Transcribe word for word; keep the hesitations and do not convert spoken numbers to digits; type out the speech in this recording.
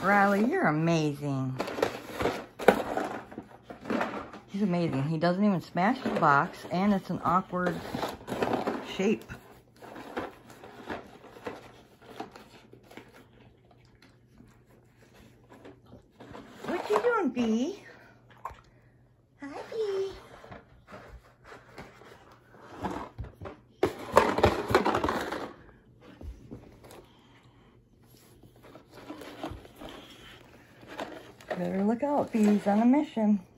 Riley, you're amazing. He's amazing. He doesn't even smash the box, and it's an awkward shape. What you doing, Bee? Hi, Bee. Better look out, Bee's on a mission.